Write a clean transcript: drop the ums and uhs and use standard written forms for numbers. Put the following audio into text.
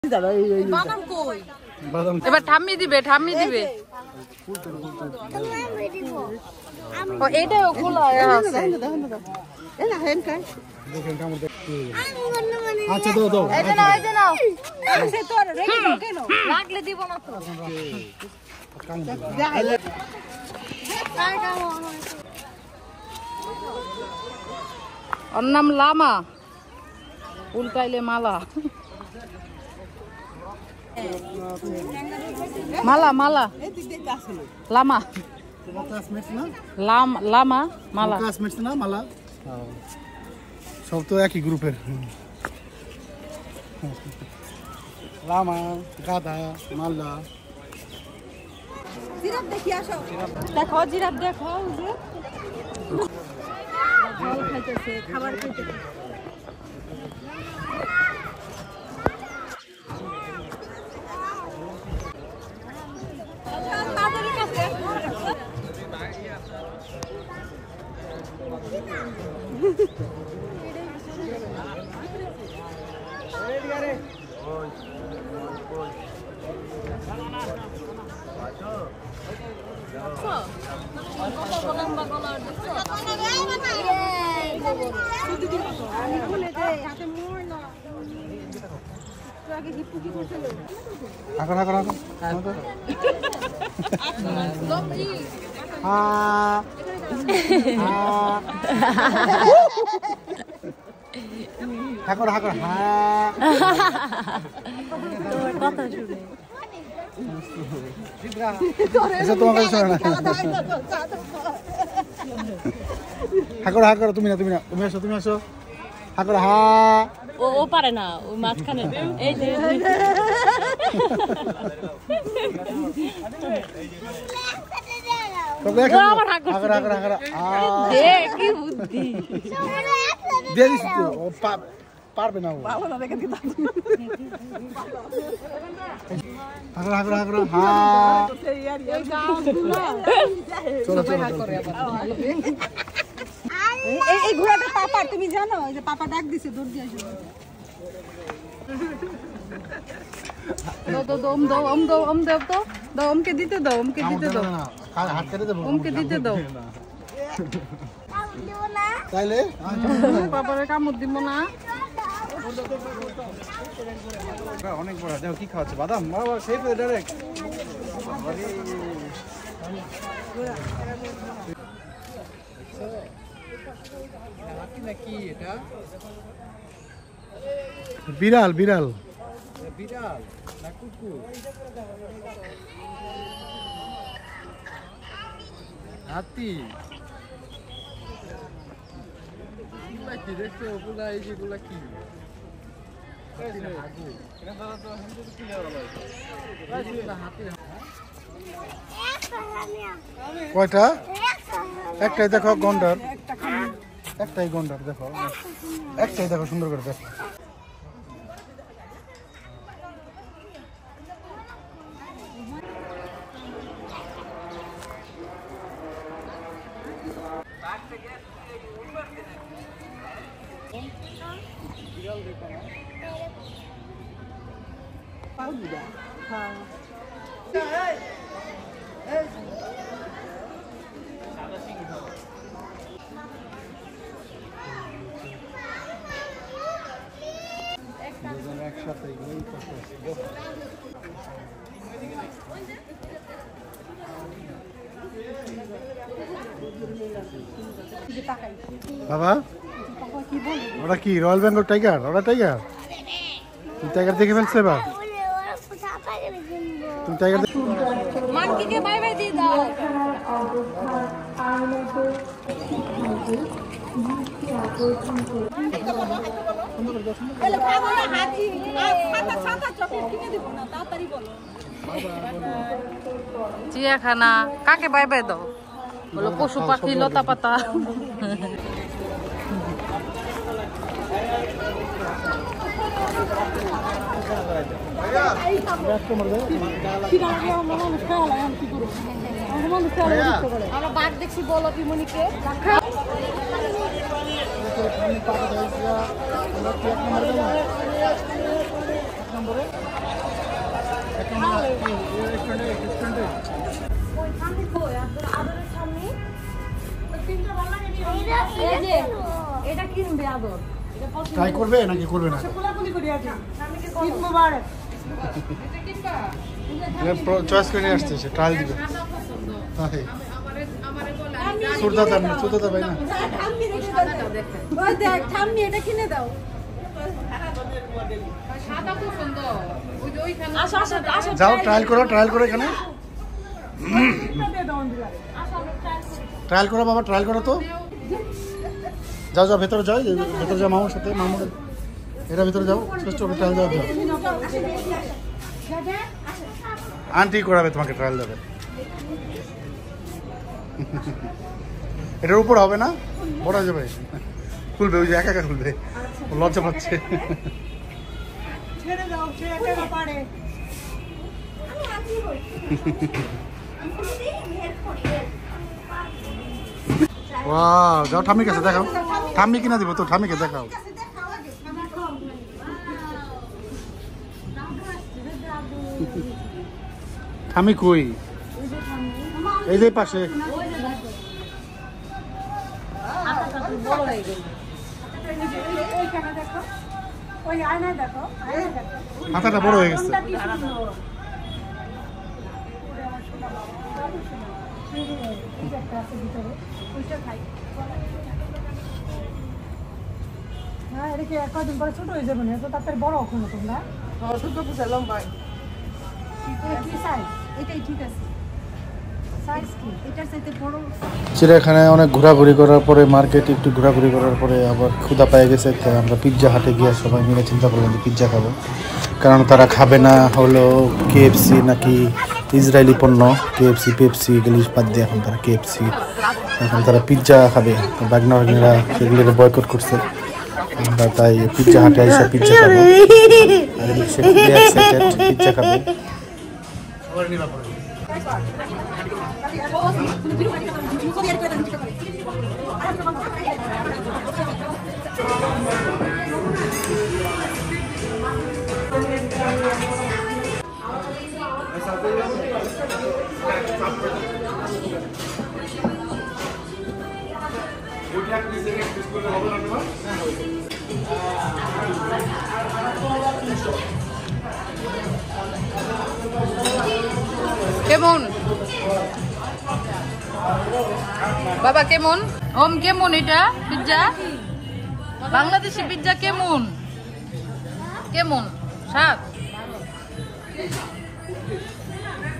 এবার ঠাম্মি দিবে এইটাও খোলা আছে। আচ্ছা দাও দাও লাগলে দিব না তো। ওর নাম লামা, উল্টাইলে মালা। মালা মালা লামা লামা মালা না মালা সব তো একই গ্রুপের। লামা গাদা মাল্লা। জিরাফ দেখি আসো, দেখো জিরাফ দেখো, জল খাইতেছে, খাবার খাইতেছে। ঠাকুর ঠাকুর কথা শুনে তোমাকে শোনা না। ঠাকুর হা করো, তুমি না তুমি না, তুমি আসো তুমি আসো। ঠাকুর হা ও পারে না, ও মাঝখানে। এই যে কি বুদ্ধি দিয়ে দিচ্ছি তো, ও পারবে না। ঠাকুর ঠাকুর ঠাকুর হা চলো চলো। এই ঘোড়াটা পাপার, তুমি জানো? এই যে পাপা ডাক দিছে, দৌড় দিয়ে আসো। ওমকে দিতে দাও, ওমকে দিতে দাও, ওমকে দিতে দাও। তাইলে পাপারে কামড় দিব না। অনেক বড়। দেখো কি খাওয়াচ্ছে, বাদাম। বাবা সেই ডাইরেক্ট নাকি এটা বিড়াল বিড়াল বিড়াল না কুকুর? হাতি কি দেখছো? ওগুলা এই যেগুলা কি কয়টা? একটাই দেখো গন্ডার, একটাই গন্ডার দেখো, একটাই দেখো সুন্দর করে দেখো। একসাথে বাবা ওরা কি রয়্যাল বেঙ্গল টাইগার? ওরা টাইগার? তুমি টাইগার দেখে ফেলছো এবার? তুমি টাইগার মানকিকে বাই বাই দিয়ে দাও। চিড়িয়াখানা কাকে বাই বাই দাও? বলো পশু পাখি লতা পাতা। আমরা বাঘ দেখছি, বলো পিমনিকে। নম্বরে ট্রাই করবে নাকি করবে না? চয়েস করে নিয়ে আসছে, ট্রায়াল দিবে। সুরদাতা ভাই না, যাও ট্রায়াল করো এখানে, ট্রায়াল করো বাবা, ট্রায়াল করো তো। যাও ভেতরে যাও মামুর সাথে, মামুর এটা ভিতরে যাও, ট্রায়াল দেওয়া যাও। আন্টি করাবে তোমাকে, ট্রায়াল দেবে। এটার উপর হবে না, বড় হয়ে যাবে, খুলবে, ওই যে একা খুলবে, লজ্জা পাচ্ছে। যাও ঠাম্মির কাছে দেখাও, ঠাম্মি কিনা দিব তো, ঠাম্মিকে দেখাও। ঠাম্মি কই? এই যে পাশে। মাথাটা বড় হয়ে গেছে। কদিন পরে ছোট হয়ে যাবে না, তো তাড়াতাড়ি বড় ওখানে তোমরা ছোট বুঝে লম্বা। চিড়িয়াখানায় অনেক ঘোরাঘুরি করার পরে, মার্কেটে একটু ঘোরাঘুরি করার পরে আবার ক্ষুধা পেয়ে গেছে, তাই আমরা পিৎজা হাটে গিয়ে সবাই মিলে চিন্তা করলাম যে পিৎজা খাবো, কারণ তারা খাবে না হলো কেএফসি নাকি ইসরায়েলি পণ্য, কেএফসি পেপসি এগুলি বাদ দিয়ে এখন তারা কেএফসি, এখন তারা পিৎজা খাবে। বাগনারা সেগুলির বয়কট করছে, আমরা তাই পিৎজা হাটে এসে পিৎজা খাবো, পিৎজা খাবে। কেমন বাবা, কেমন ওম, কেমন এটা পিৎজা? বাংলাদেশি পিৎজা কেমন কেমন স্বাদ?